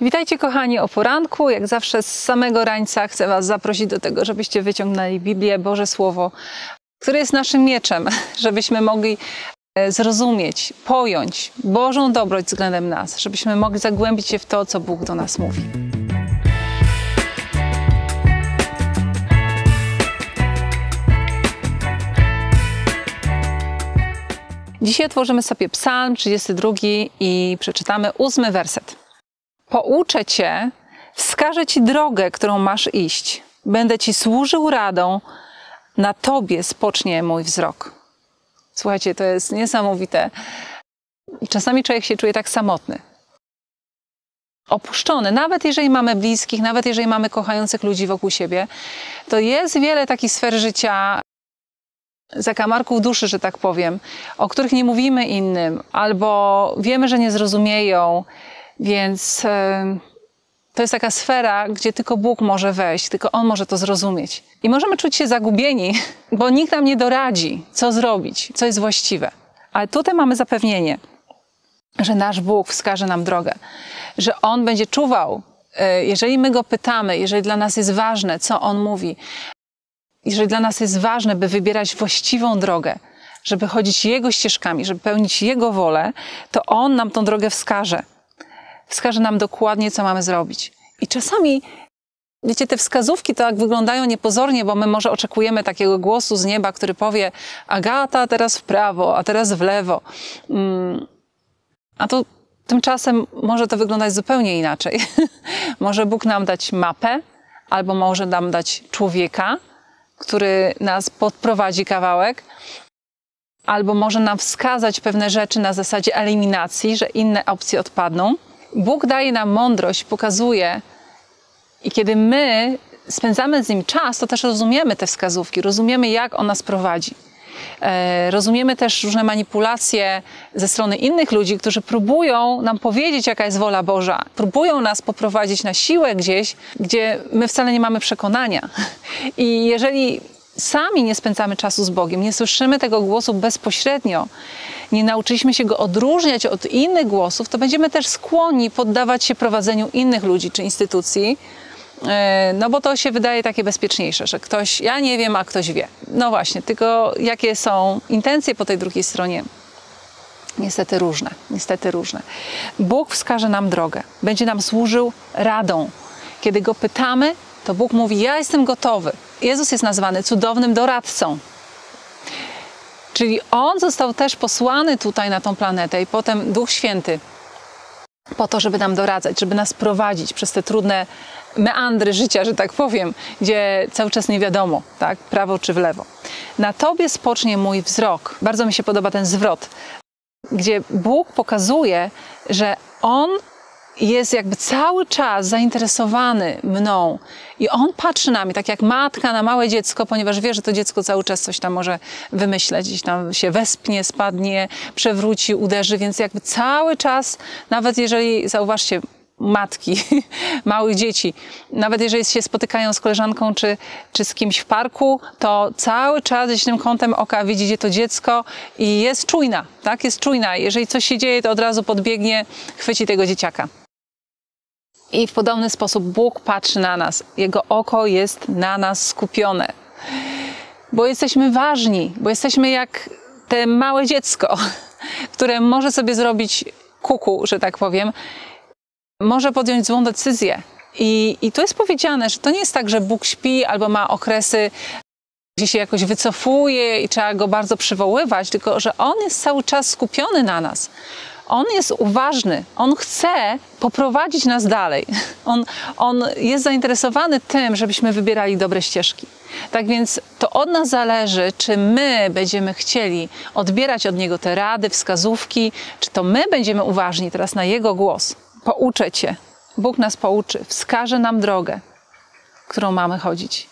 Witajcie kochani o poranku. Jak zawsze z samego rańca chcę Was zaprosić do tego, żebyście wyciągnęli Biblię, Boże Słowo, które jest naszym mieczem, żebyśmy mogli zrozumieć, pojąć Bożą dobroć względem nas, żebyśmy mogli zagłębić się w to, co Bóg do nas mówi. Dzisiaj otworzymy sobie Psalm 32 i przeczytamy 8 werset. Pouczę Cię, wskażę Ci drogę, którą masz iść. Będę Ci służył radą, na Tobie spocznie mój wzrok. Słuchajcie, to jest niesamowite. Czasami człowiek się czuje tak samotny. Opuszczony, nawet jeżeli mamy bliskich, nawet jeżeli mamy kochających ludzi wokół siebie, to jest wiele takich sfer życia, zakamarków duszy, że tak powiem, o których nie mówimy innym, albo wiemy, że nie zrozumieją, więc to jest taka sfera, gdzie tylko Bóg może wejść, tylko On może to zrozumieć. I możemy czuć się zagubieni, bo nikt nam nie doradzi, co zrobić, co jest właściwe. Ale tutaj mamy zapewnienie, że nasz Bóg wskaże nam drogę, że On będzie czuwał, jeżeli my Go pytamy, jeżeli dla nas jest ważne, co On mówi, jeżeli dla nas jest ważne, by wybierać właściwą drogę, żeby chodzić Jego ścieżkami, żeby pełnić Jego wolę, to On nam tą drogę wskaże. Wskaże nam dokładnie, co mamy zrobić. I czasami, wiecie, te wskazówki tak wyglądają niepozornie, bo my może oczekujemy takiego głosu z nieba, który powie: Agata, teraz w prawo, a teraz w lewo. A to tymczasem może to wyglądać zupełnie inaczej. Może Bóg nam dać mapę, albo może nam dać człowieka, który nas podprowadzi kawałek, albo może nam wskazać pewne rzeczy na zasadzie eliminacji, że inne opcje odpadną. Bóg daje nam mądrość, pokazuje, i kiedy my spędzamy z Nim czas, to też rozumiemy te wskazówki, rozumiemy, jak On nas prowadzi. Rozumiemy też różne manipulacje ze strony innych ludzi, którzy próbują nam powiedzieć, jaka jest wola Boża. Próbują nas poprowadzić na siłę gdzieś, gdzie my wcale nie mamy przekonania. I jeżeli sami nie spędzamy czasu z Bogiem, nie słyszymy tego głosu bezpośrednio, nie nauczyliśmy się go odróżniać od innych głosów, to będziemy też skłonni poddawać się prowadzeniu innych ludzi czy instytucji, no bo to się wydaje takie bezpieczniejsze, że ktoś, ja nie wiem, a ktoś wie. No właśnie, tylko jakie są intencje po tej drugiej stronie? Niestety różne. Bóg wskaże nam drogę, będzie nam służył radą. Kiedy Go pytamy, to Bóg mówi: ja jestem gotowy. Jezus jest nazwany cudownym doradcą. Czyli On został też posłany tutaj na tą planetę i potem Duch Święty po to, żeby nam doradzać, żeby nas prowadzić przez te trudne meandry życia, że tak powiem, gdzie cały czas nie wiadomo, tak, prawo czy w lewo. Na Tobie spocznie mój wzrok. Bardzo mi się podoba ten zwrot, gdzie Bóg pokazuje, że On jest jakby cały czas zainteresowany mną i On patrzy na mnie, tak jak matka na małe dziecko, ponieważ wie, że to dziecko cały czas coś tam może wymyśleć, gdzieś tam się wespnie, spadnie, przewróci, uderzy, więc jakby cały czas, nawet jeżeli, zauważcie, matki małych dzieci, nawet jeżeli się spotykają z koleżanką czy z kimś w parku, to cały czas gdzieś tym kątem oka widzi, gdzie to dziecko i jest czujna, tak? Jest czujna. Jeżeli coś się dzieje, to od razu podbiegnie, chwyci tego dzieciaka. I w podobny sposób Bóg patrzy na nas. Jego oko jest na nas skupione. Bo jesteśmy ważni, bo jesteśmy jak te małe dziecko, które może sobie zrobić kuku, że tak powiem, może podjąć złą decyzję. I tu jest powiedziane, że to nie jest tak, że Bóg śpi albo ma okresy, gdzie się jakoś wycofuje i trzeba Go bardzo przywoływać, tylko że On jest cały czas skupiony na nas. On jest uważny, On chce poprowadzić nas dalej. On jest zainteresowany tym, żebyśmy wybierali dobre ścieżki. Tak więc to od nas zależy, czy my będziemy chcieli odbierać od Niego te rady, wskazówki, czy to my będziemy uważni teraz na Jego głos. Pouczę Cię, Bóg nas pouczy, wskaże nam drogę, którą mamy chodzić.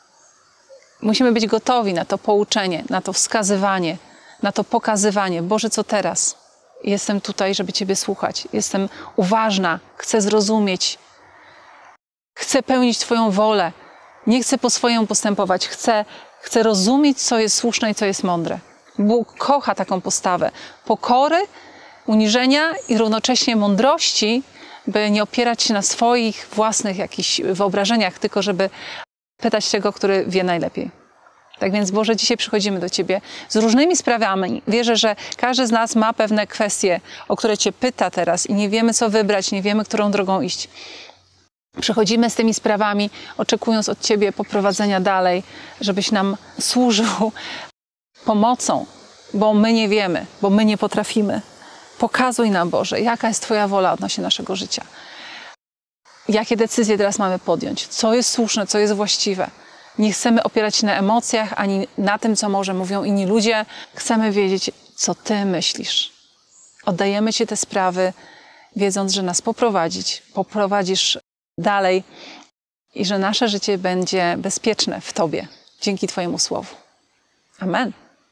Musimy być gotowi na to pouczenie, na to wskazywanie, na to pokazywanie. Boże, co teraz? Jestem tutaj, żeby Ciebie słuchać. Jestem uważna, chcę zrozumieć. Chcę pełnić Twoją wolę. Nie chcę po swojemu postępować. Chcę rozumieć, co jest słuszne i co jest mądre. Bóg kocha taką postawę pokory, uniżenia i równocześnie mądrości, by nie opierać się na swoich własnych jakichś wyobrażeniach, tylko żeby pytać tego, który wie najlepiej. Tak więc, Boże, dzisiaj przychodzimy do Ciebie z różnymi sprawami. Wierzę, że każdy z nas ma pewne kwestie, o które Cię pyta teraz i nie wiemy, co wybrać, nie wiemy, którą drogą iść. Przychodzimy z tymi sprawami, oczekując od Ciebie poprowadzenia dalej, żebyś nam służył pomocą, bo my nie wiemy, bo my nie potrafimy. Pokazuj nam, Boże, jaka jest Twoja wola odnośnie naszego życia. Jakie decyzje teraz mamy podjąć? Co jest słuszne, co jest właściwe? Nie chcemy opierać się na emocjach, ani na tym, co może mówią inni ludzie. Chcemy wiedzieć, co Ty myślisz. Oddajemy Ci te sprawy, wiedząc, że nas poprowadzisz dalej i że nasze życie będzie bezpieczne w Tobie, dzięki Twojemu Słowu. Amen.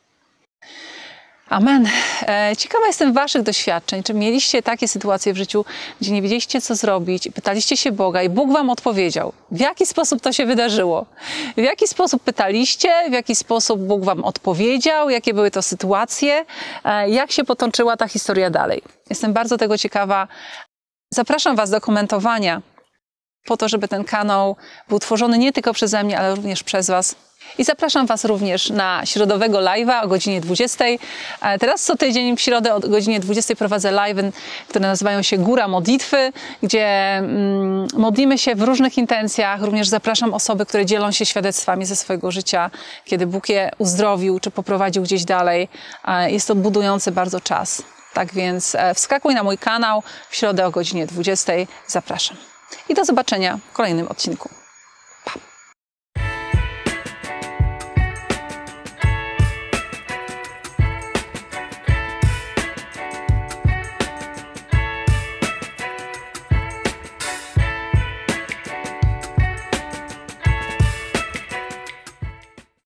Amen. Ciekawa jestem Waszych doświadczeń. Czy mieliście takie sytuacje w życiu, gdzie nie wiedzieliście, co zrobić i pytaliście się Boga i Bóg Wam odpowiedział? W jaki sposób to się wydarzyło? W jaki sposób pytaliście? W jaki sposób Bóg Wam odpowiedział? Jakie były to sytuacje? Jak się potoczyła ta historia dalej? Jestem bardzo tego ciekawa. Zapraszam Was do komentowania po to, żeby ten kanał był tworzony nie tylko przeze mnie, ale również przez Was. I zapraszam Was również na środowego live'a o godzinie 20. Teraz co tydzień w środę o godzinie 20 prowadzę live'y, które nazywają się Góra Modlitwy, gdzie modlimy się w różnych intencjach. Również zapraszam osoby, które dzielą się świadectwami ze swojego życia, kiedy Bóg je uzdrowił czy poprowadził gdzieś dalej. Jest to budujący bardzo czas. Tak więc wskakuj na mój kanał w środę o godzinie 20. Zapraszam. I do zobaczenia w kolejnym odcinku.